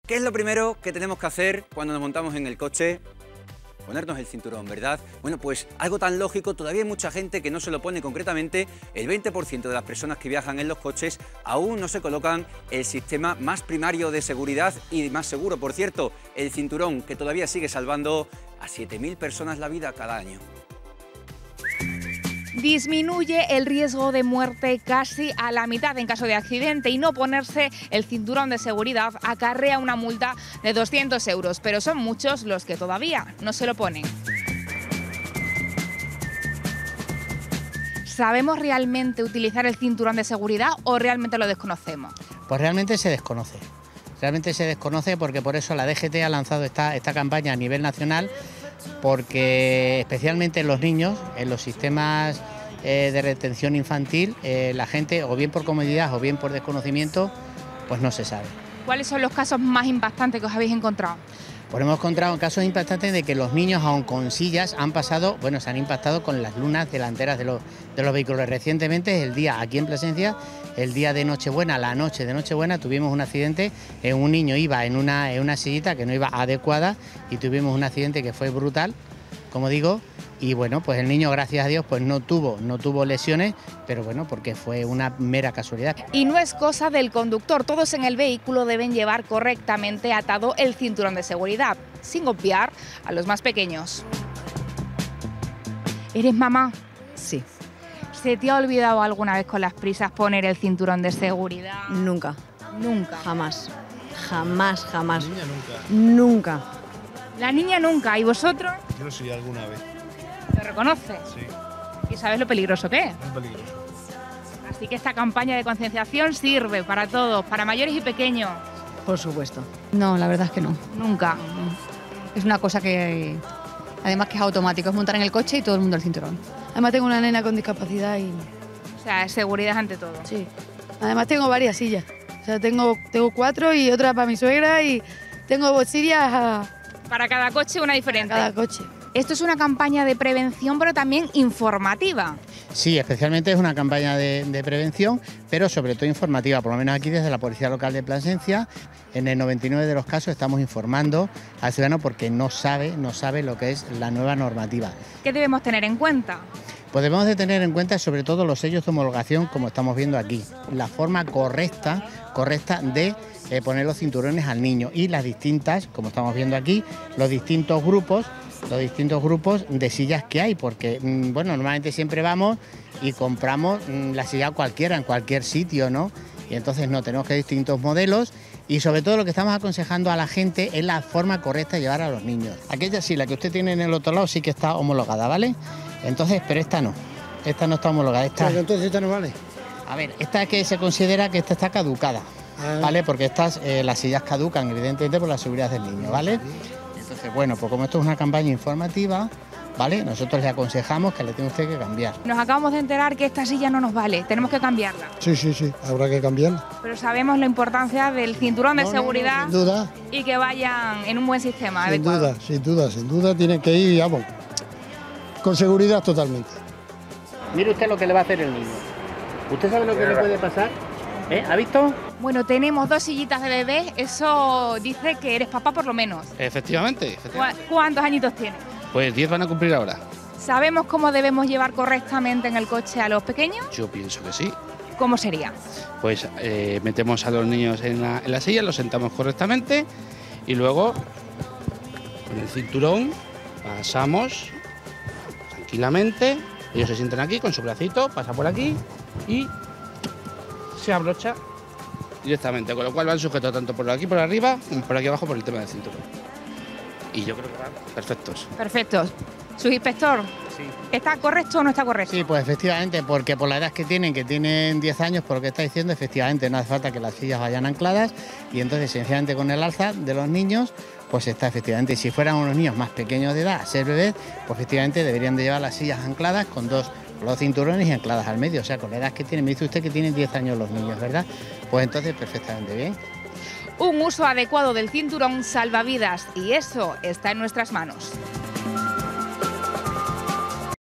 ¿Qué es lo primero que tenemos que hacer cuando nos montamos en el coche? Ponernos el cinturón, ¿verdad? Bueno, pues algo tan lógico, todavía hay mucha gente que no se lo pone. Concretamente, el 20% de las personas que viajan en los coches aún no se colocan el sistema más primario de seguridad y más seguro, por cierto, el cinturón, que todavía sigue salvando a 7.000 personas la vida cada año. Disminuye el riesgo de muerte casi a la mitad en caso de accidente, y no ponerse el cinturón de seguridad acarrea una multa de 200 euros, pero son muchos los que todavía no se lo ponen. ¿Sabemos realmente utilizar el cinturón de seguridad o realmente lo desconocemos? Pues realmente se desconoce. Realmente se desconoce porque por eso la DGT ha lanzado esta campaña a nivel nacional, porque especialmente en los niños, en los sistemas de retención infantil, la gente, o bien por comodidad o bien por desconocimiento, pues no se sabe. ¿Cuáles son los casos más impactantes que os habéis encontrado? Pues hemos encontrado casos impactantes de que los niños, aun con sillas, se han impactado con las lunas delanteras de los vehículos. Recientemente, el día aquí en Plasencia, el día de Nochebuena, la noche de Nochebuena, tuvimos un accidente. Un niño iba en una sillita que no iba adecuada y tuvimos un accidente que fue brutal, como digo. Y bueno, pues el niño, gracias a Dios, pues no tuvo lesiones, pero bueno, porque fue una mera casualidad. Y no es cosa del conductor, todos en el vehículo deben llevar correctamente atado el cinturón de seguridad, sin obviar a los más pequeños. ¿Eres mamá? Sí. ¿Se te ha olvidado alguna vez con las prisas poner el cinturón de seguridad? Nunca. Nunca. Jamás. Jamás, jamás. La niña nunca. Nunca. La niña nunca. ¿Y vosotros? Yo sí, alguna vez. ¿Lo reconoces? Sí, ¿Y sabes lo peligroso que es? es peligroso. Así que esta campaña de concienciación sirve para todos, para mayores y pequeños. Por supuesto. No, la verdad es que no. Nunca. Es una cosa que, además que es automático, es montar en el coche y todo el mundo el cinturón. Además tengo una nena con discapacidad y... O sea, seguridad ante todo. Sí. Además tengo varias sillas. O sea, tengo 4 y otra para mi suegra y tengo sillas Para cada coche una en diferente. cada coche. Esto es una campaña de prevención, pero también informativa. Sí, especialmente es una campaña de prevención, pero sobre todo informativa, por lo menos aquí desde la Policía Local de Plasencia. En el 99 de los casos estamos informando al ciudadano porque no sabe lo que es la nueva normativa. ¿Qué debemos tener en cuenta? Pues debemos de tener en cuenta sobre todo los sellos de homologación, como estamos viendo aquí, la forma correcta de poner los cinturones al niño y las distintas, como estamos viendo aquí, los distintos grupos de sillas que hay, porque bueno, normalmente siempre vamos y compramos la silla cualquiera en cualquier sitio, ¿no? Y entonces no, tenemos que hay distintos modelos y sobre todo lo que estamos aconsejando a la gente es la forma correcta de llevar a los niños. Aquella sí, la que usted tiene en el otro lado sí que está homologada, ¿vale? Entonces, pero esta no está homologada. Pero entonces esta no vale. A ver, esta es que se considera que esta está caducada, ¿vale? Porque las sillas caducan evidentemente por la seguridad del niño, ¿vale? Entonces, bueno, pues como esto es una campaña informativa, ¿vale? Nosotros le aconsejamos que le tiene usted que cambiar. Nos acabamos de enterar que esta silla no nos vale, tenemos que cambiarla. Sí, habrá que cambiarla. Pero sabemos la importancia del cinturón de seguridad sin duda. Y que vayan en un buen sistema adecuado. Sin duda, tienen que ir, vamos, con seguridad totalmente. Mire usted lo que le va a hacer el niño. ¿Usted sabe lo que le puede pasar? ¿Ha visto? Bueno, tenemos 2 sillitas de bebé, eso dice que eres papá por lo menos. Efectivamente. ¿Cuántos añitos tienes? Pues 10 van a cumplir ahora. ¿Sabemos cómo debemos llevar correctamente en el coche a los pequeños? Yo pienso que sí. ¿Cómo sería? Pues metemos a los niños en la silla, los sentamos correctamente y luego con el cinturón pasamos tranquilamente. Ellos se sientan aquí con su bracito, pasa por aquí y se abrocha directamente, con lo cual van sujetos tanto por aquí por arriba como por aquí abajo por el tema del cinturón. Y yo creo que van perfectos. Perfecto. Subinspector, Sí. ¿está correcto o no está correcto? Sí, pues efectivamente, porque por la edad que tienen 10 años, por lo que está diciendo, efectivamente no hace falta que las sillas vayan ancladas y entonces sencillamente con el alza de los niños, pues está efectivamente, y si fueran unos niños más pequeños de edad, a ser bebés, pues efectivamente deberían de llevar las sillas ancladas con los cinturones y ancladas al medio, o sea, con la edad que tienen, me dice usted que tienen 10 años los niños, ¿verdad? Pues entonces perfectamente bien. Un uso adecuado del cinturón salva vidas y eso está en nuestras manos.